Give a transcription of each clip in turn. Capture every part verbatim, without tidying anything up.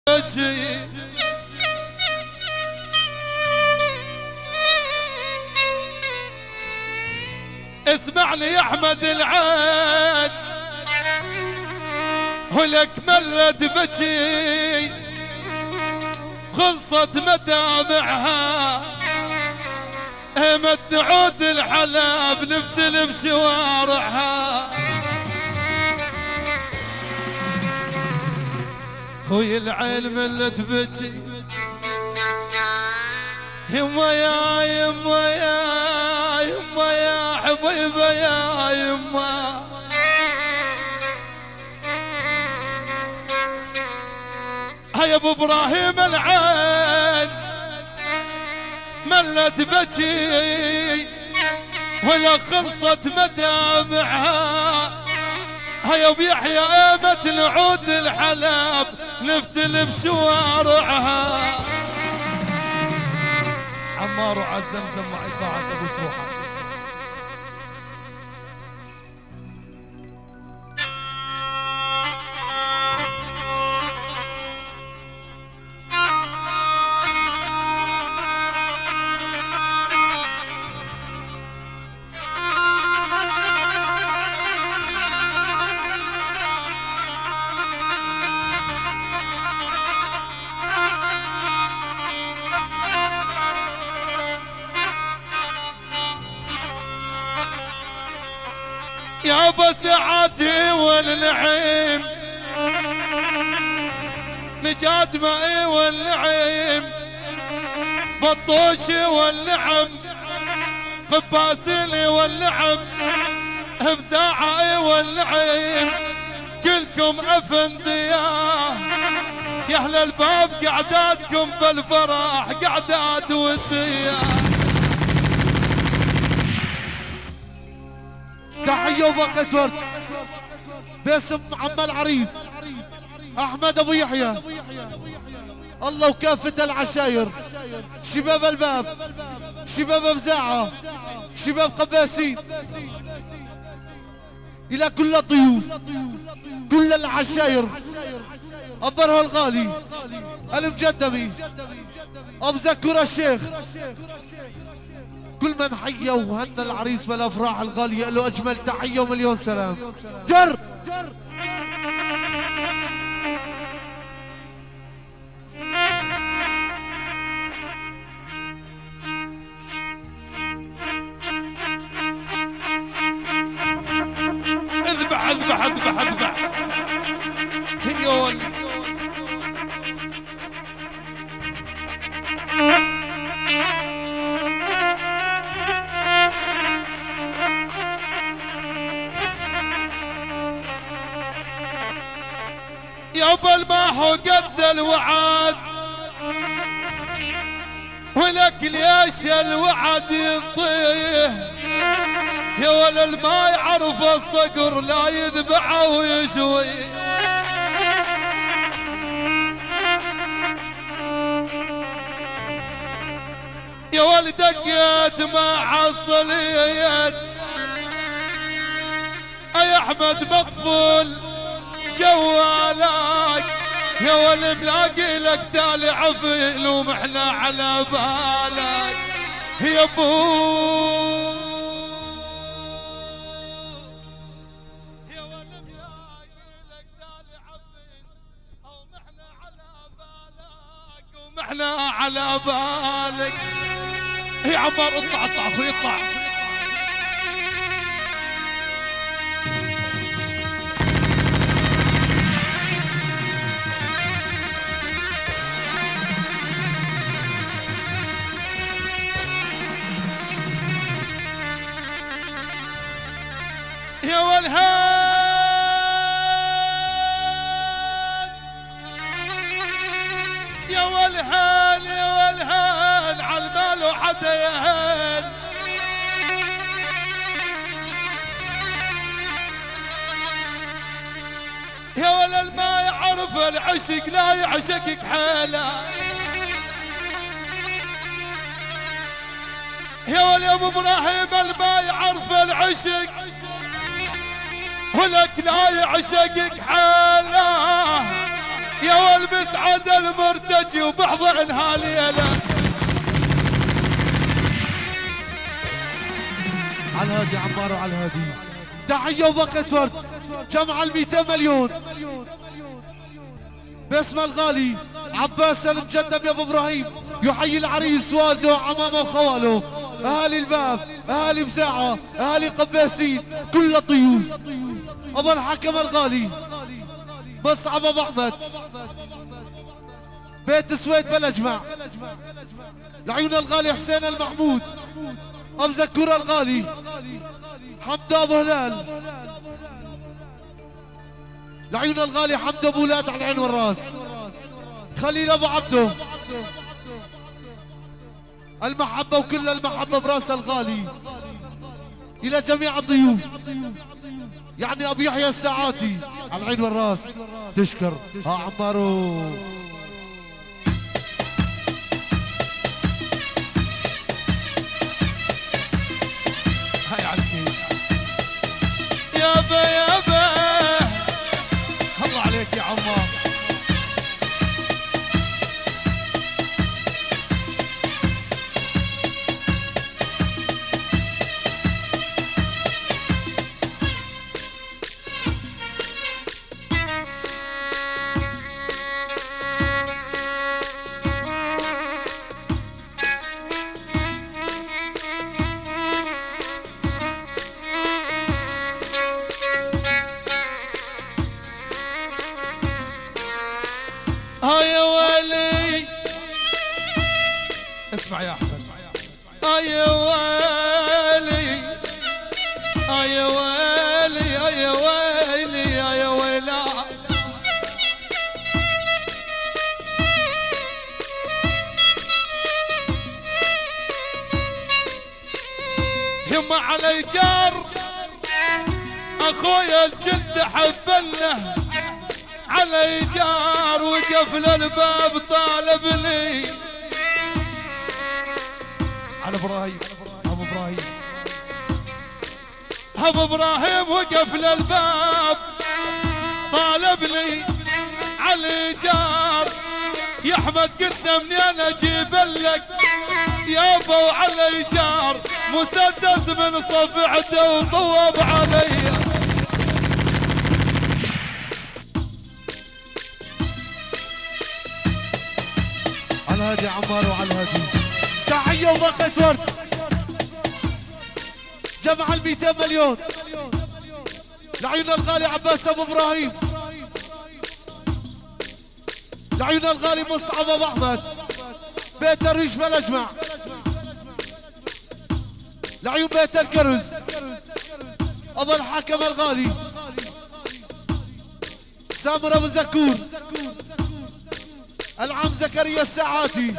اسمعني يا احمد العين ولك ملت بجي خلصت مدامعها مد عود الحلب نفتل بشوارعها خوي العين ملت بجي يما يا يما يا يما يا حبيبه يا يما هيا ابو ابراهيم العين ملت بجي ولا خلصت مدامعها هيا بيحيى ايمة العود الحلب نفتل بشوارعها عمار وعزمزم معي بعد ابو سروحه يا ابو سعادي والنعيم نجاد مائي والنعيم بطوشي والنعم قباسلي والنعم بزاعي والنعيم كلكم افندياه يا اهل الباب قعداتكم بالفرح قعدات ودياه تحية وبقت ورد باسم عم العريس احمد ابو يحيى الله وكافة العشاير شباب الباب شباب بزاعة شباب قباسين الى كل الضيوف كل العشاير ابرها الغالي المجدبي ابو زكور الشيخ كل من حيا وهنى العريس بالافراح الغاليه له اجمل تحيه ومليون سلام. جر اذبح اذبح اذبح اذبح هيول يابا ما هو قد الوعد ولك ليش الوعد يطيه يا ولد ما يعرف الصقر لا يذبحه ويشوي يا ولد دقيت ما حصليت اي احمد مقفول جوالك يا ولد ملاقي لك تالي عفل ومحنا على بالك يا ابو يا ولد ملاقي لك تالي عفل او محنا على بالك ومحنا على بالك يا عمار اطلع اطلع اخوي اطلع يا والهان يا والهان يا والهان عالمال وحدا يهان يا ولد ما يعرف العشق لا يعشقك حاله يا ولد يا ابو ابراهيم ما يعرف العشق ولك لا يعشقك حاله يا والمسعد المرتجي وبحضنها ليلة. على الهادي عمار وعلى الهادي. تحية وبقت ورد جمع ال مئتين مليون باسم الغالي عباس المجدم يا ابو ابراهيم، يحيي العريس والده وعمامه وخواله، اهالي الباب، اهالي بزاعه، اهالي قباسين، كل الضيوف. ابو الحكم الغالي مصعب ابو احمد، بيت سويد بالاجمع، لعيون الغالي حسين المحمود، ابو زكور الغالي، حمد ابو هلال، لعيون الغالي حمد ابو ولاد على العين والراس، خليل ابو عبده، المحبة وكل المحبة براس الغالي. إلى جميع الضيوف يعني أبو يحيى الساعاتي على العين والراس، تشكر ها عمارو. هاي عالكي يابا يابا، الله عليك يا عمار. ها يا ولي اسمع يا احمد، ها يا ولي، ها يا ولي، ها يا ويلي، ها يا ويلا. يما علي جار اخويا الجد حبله، علي جار وقفل الباب طالب لي. على ابراهيم، ابو ابراهيم، ابو ابراهيم وقفل الباب طالب لي. علي جار يا احمد قدامني انا اجيب لك يابا، وعلي جار مسدس من صفعته وطوب علي. على الهادي عمار وعلى الهادي. تحية وبقت ورد جمع ال مئتين مليون لعيون الغالي عباس ابو ابراهيم، لعيون الغالي مصعب ابو احمد، بيت الريش بالاجمع، لعيون بيت الكرز ابو الحكم الغالي سامر ابو زكور، العم زكريا الساعاتي،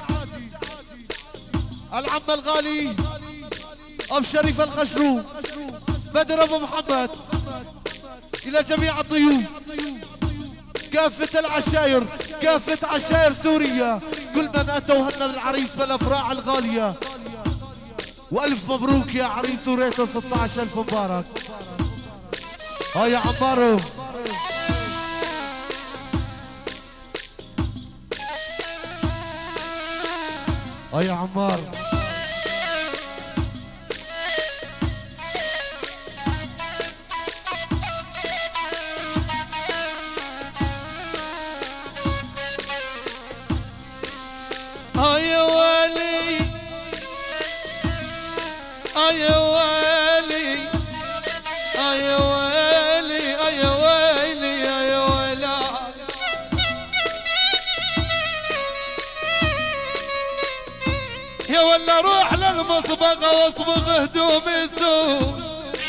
العم الغالي ابو شريف الخشروم، بدر ابو محمد. الى جميع الضيوف كافة العشاير، كافة عشاير سوريا، كل من اتوا هنا بالعريس بالافراح الغالية، والف مبروك يا عريس وريته ستة عشر الف مبارك. ها يا عمارو. ها يا عمار. يا ولي، يا ويلي، يا ويلي، يا ويلي، يا ويلا. يا ولا روح للمصبغة واصبغ هدومي سوق،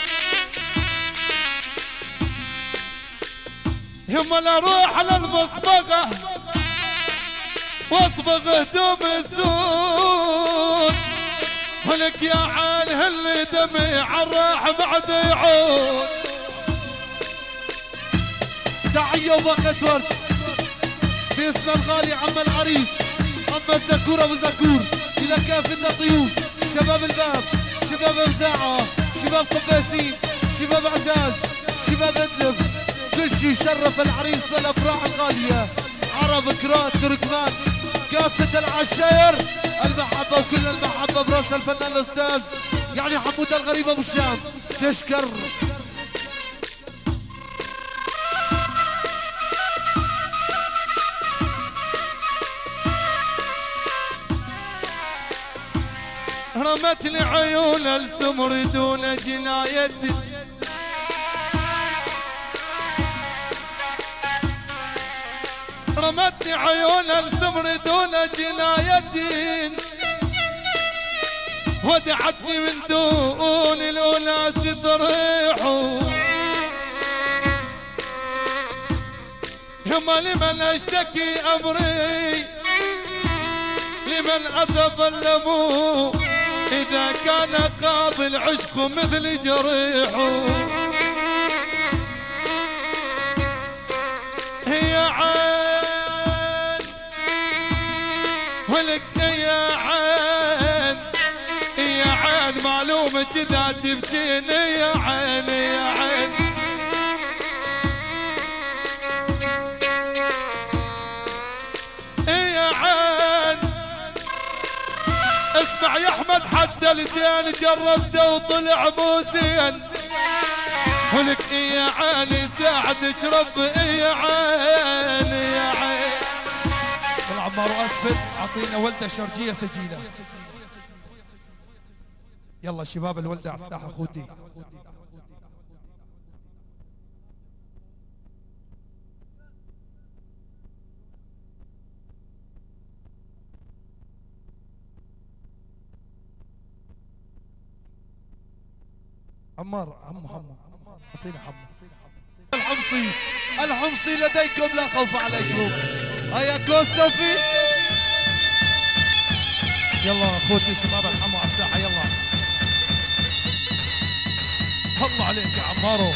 يما لا روح للمصبغة واصبغ هدوم الزون، ولك يا عاله اللي دمي عالراح بعد يعود. تحية وبقت ورد باسم الغالي عم العريس محمد زكور ابو زكور، الى كافة الضيوف، شباب الباب، شباب مزاعة، شباب قباسين، شباب عزاز، شباب ادلب، كل شي يشرف العريس بالافراح الغالية. عرب كرات تركمان كافة العشاير المحبة وكل المحبة براس الفنان الأستاذ يعني حمودة الغريب أبو الشام تشكر. رمتني عيون السمر دون جنايتي رمتني عيون السمر دون جنايتي ودعتني من دون الأناس ضريحه يما لمن اشتكي امري لمن اتظلم اذا كان قاضي العشق مثل جريحه هي عين ولك يا عين يا عين معلومة كذا تبكيني يا عين يا عين يا عين اسمع يا احمد حتى لسان جربته وطلع مو زين ولك يا عين يساعدك ربي يا عين يا عين. العمار واسفل اعطينا ولده شرجيه ثقيله. يلا شباب الولده على الساحه خذي. عمار عمو حمو اعطينا حمو. الحمصي الحمصي لديكم لا خوف عليكم. هيا كوستوفي يلا اخوتي شباب الحمو على الساحه يلا. الله عليك يا عمارو.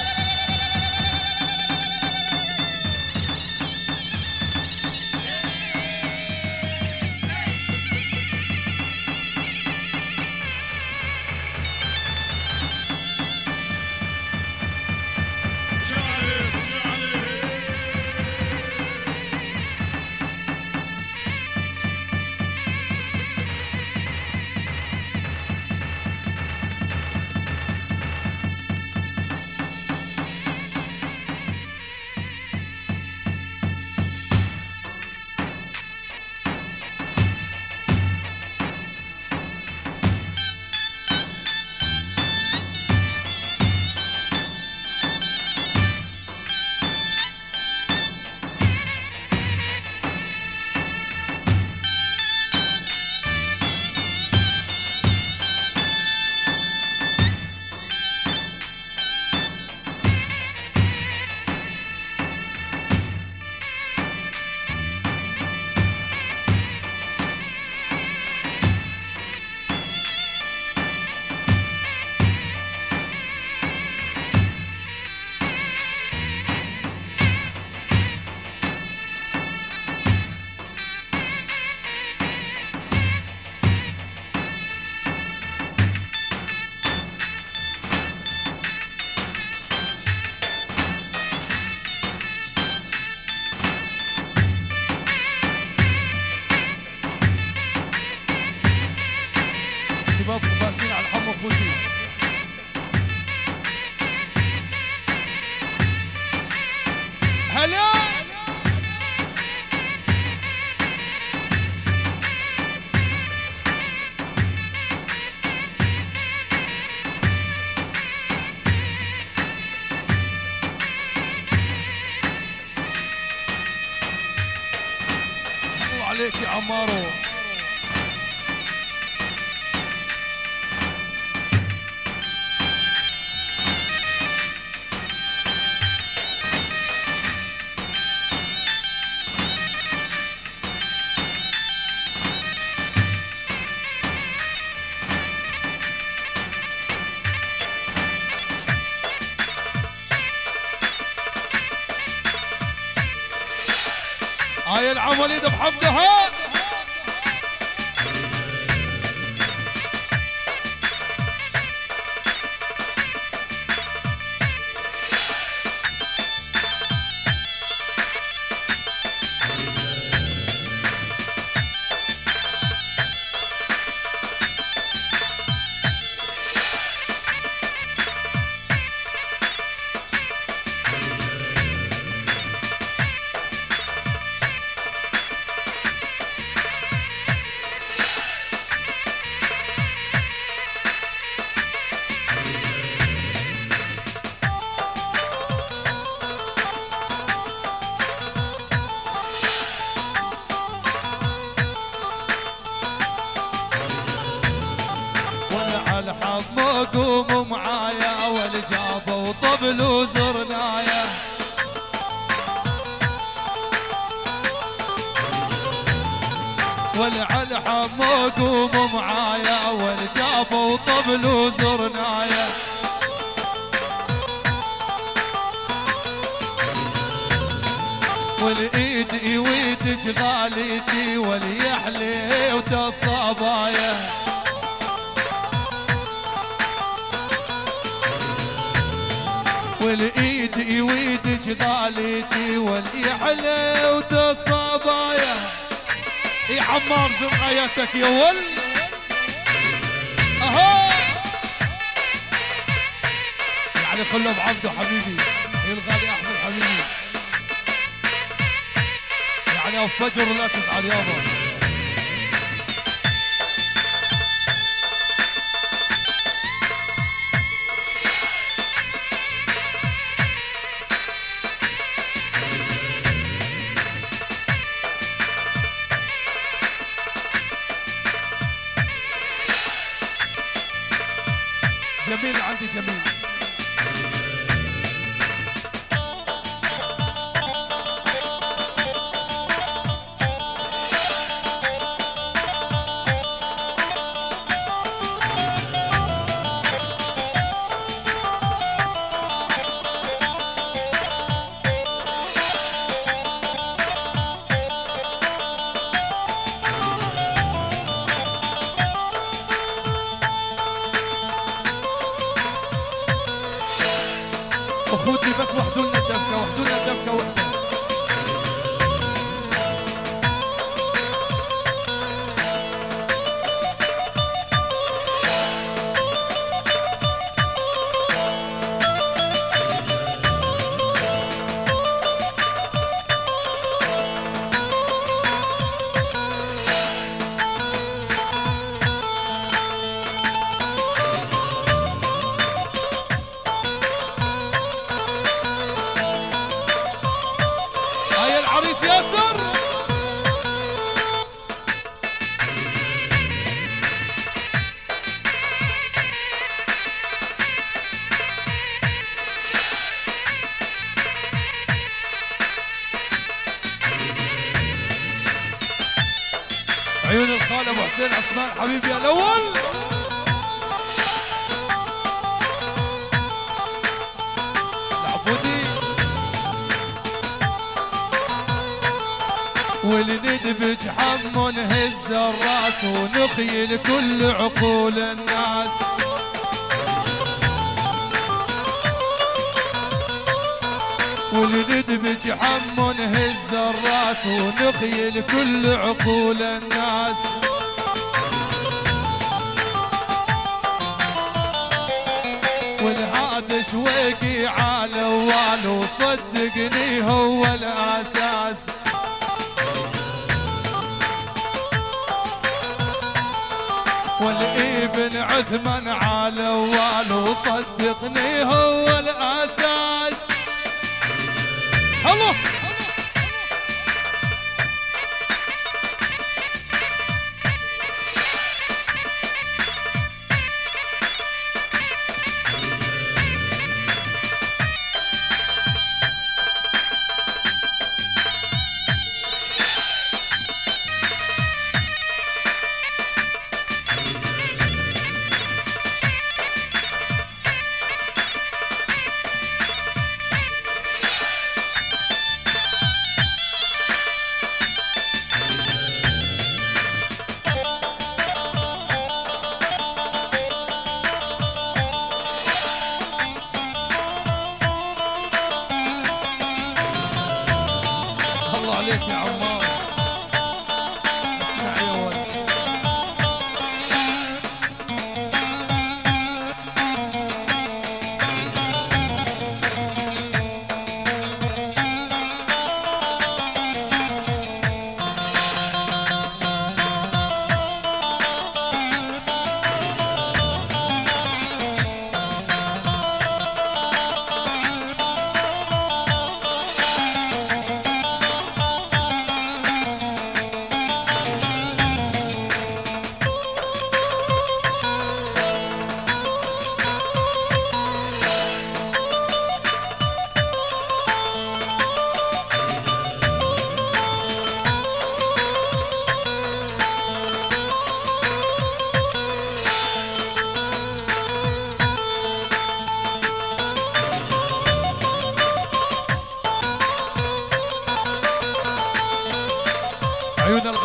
شباب فاسين على الحمو اخوتي. هلا الله عليك يا عمارو. هاي العملية بحمدها وطبل وزرنايه والعل حمو قوموا معايا والجاب وطبل وزرنايه والايد ايويدك غاليتي واليحلي وتصابايا والايد ايويدك غاليتي واليحلي وتصابايا يا عمار زرقايتك يا ول اهو يعني كله بعبده حبيبي الغالي احمد حبيبي يعني افجر لا تزعل يابا جميل عندي جميل اخوتي بس وحدوا لنا الدبكه وحدوا لنا الدبكه وحده عيون الخال ابو حسين عثمان حبيبي الاول العبودي والندبج حمو نهز الراس ونخيل كل عقول الناس والندبج حمو نهز الراس ونخيل كل عقول الناس والهذا شويقي على وال وصدقني هو الاساس والابن عثمان على وال وصدقني هو الاساس الله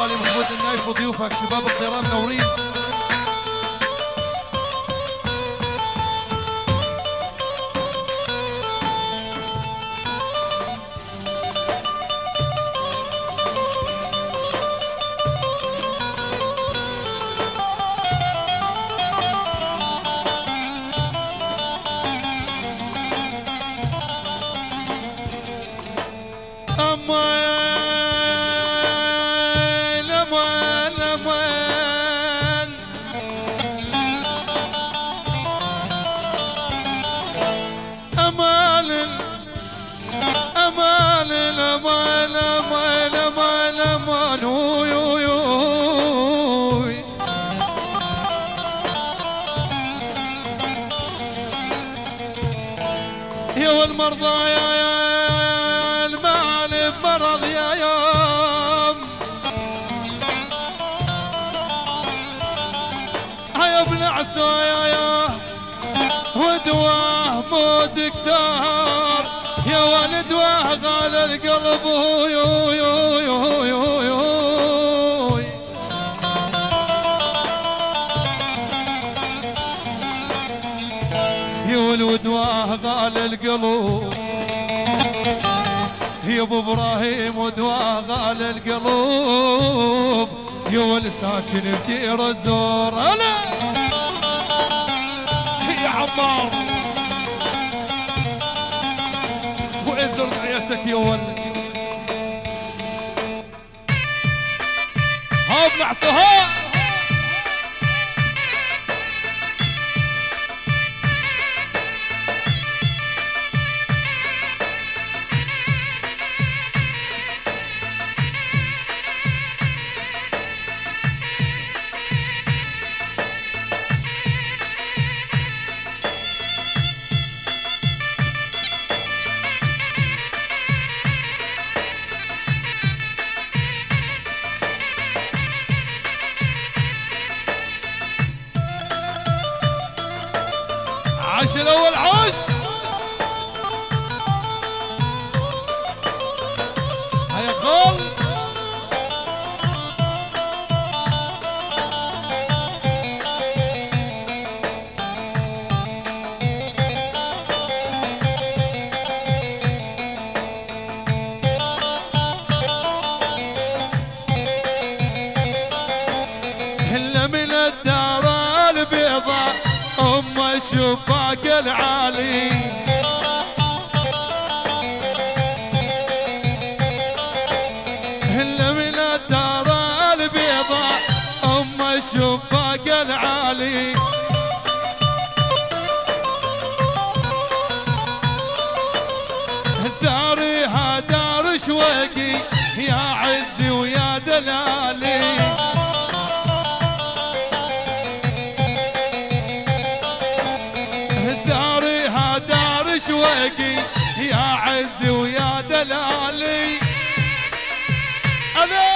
الغالي محمود النايف وضيوفك شباب الطيران منورين. يا والمرضى يا يا المال بمرض يا يوم هيا ابن عسى يا ودواه مو دكتور يا ولد واه قال القلب يو يو يو يو يو يا ولد واه قال القلب يا ابو ابراهيم ودواه قال القلب يا ولد ساكن بدير الزور هلا يا عمار وعز رضعيتك يا ولد ها ابن عسى عاش الاول عاش هيا قول هلا من الدار البيضاء ام الشباك العالي هلا من الدار البيضاء ام الشباك العالي داريها دار شوقي يا عزي ويا دلالي شوقي يا عزي ويا دلالي أنا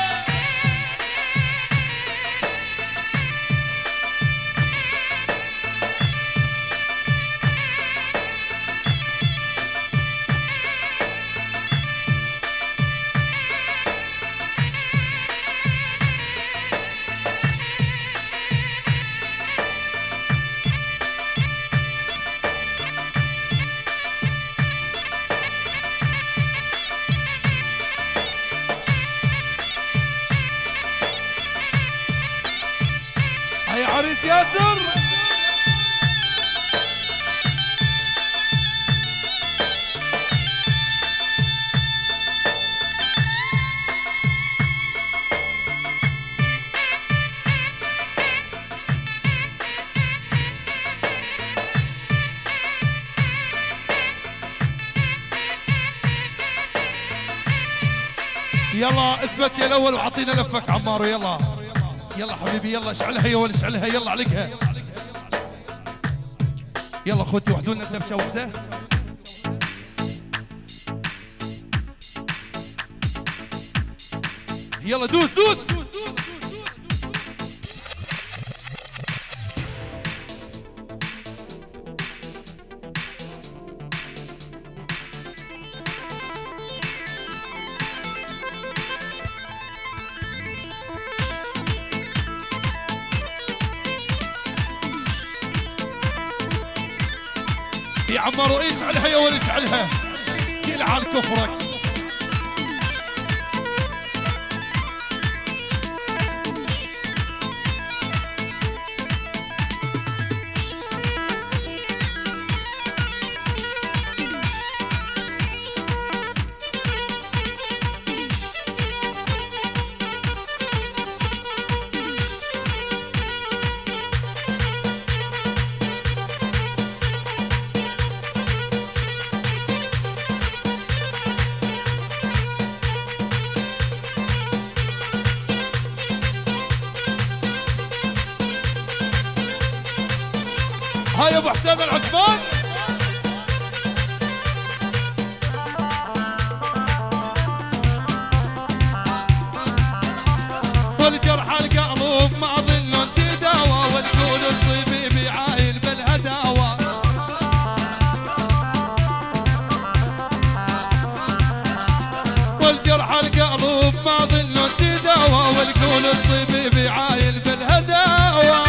هيا عريس ياسر يلا اثبت يا الاول وعطينا لفك عمار يلا يلا حبيبي يلا اشعلها يا ولد اشعلها يلا علقها يلا اخوتي وحدوا لنا دبشه وحده يلا دوس دوس يا عمار اشعلها يا ولد اشعلها يلعن كفرك. هاي ابو حسين العثمان والجرح القلب ما ظل تداوى والكون الطبيب عايل بالهداوى والجرح القلب ما ظل تداوى والكون الطبيب عايل بالهداوى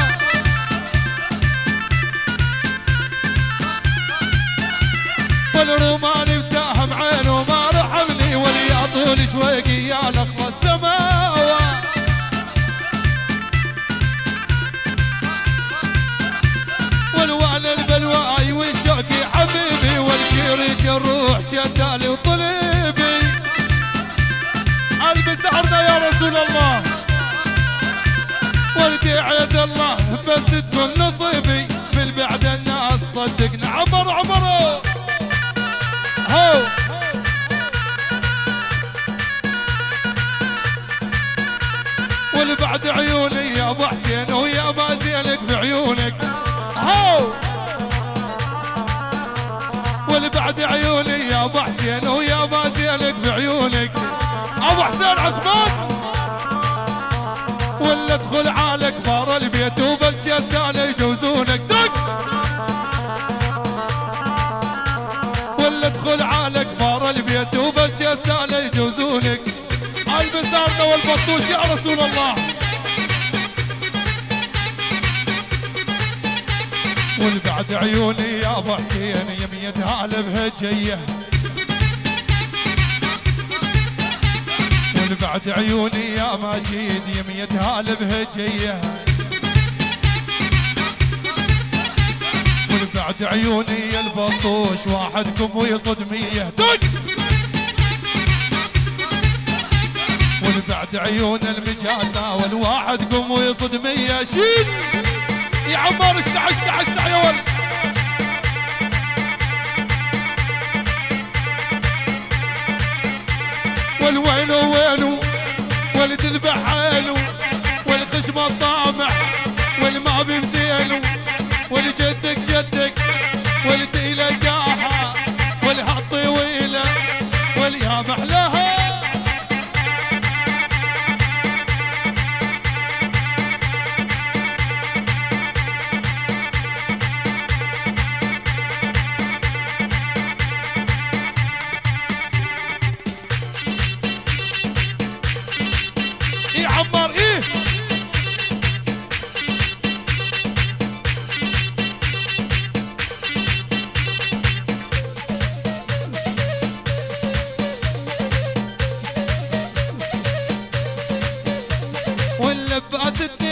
والروماني مساهم عينه ما رحمني ولي طول شويقي يا نخوة السماوة والوان البلواي والشوقي حبيبي والشريك الروح جدالي وطليبي البس سحرنا يا رسول الله ولدي عيد الله بس تكون نصيبي بالبعد الناس صدقنا عمر عمرو هو والبعد عيوني يا ابو حسين ويا ما زينك بعيونك هو والبعد عيوني يا ابو حسين ويا ما زينك بعيونك ابو حسين عثمان ولا ادخل على كبار البيت وبالجسالة يجوزونك دق ولا ادخل على كبار البيت وبالجسالة يجوزونك البزارنا والبطوش يا رسول الله والبعد عيوني يا ابو حسين يميتها بهجيه والبعد عيوني يا ماجد يميتها بهجيه والبعد عيوني يا البطوش واحدكم ويصد مية دق والبعد عيون المجانة والواحدكم ويصد مية شيل يا عمار اشتح اشتح اشتح يا ولد والوينو وينو والتذبح عينو والخشم الطامع والما بمزينو ولجدك جدك ولتلقاها ولهالطويله وليها محلاها ايه عمار ايه واللبات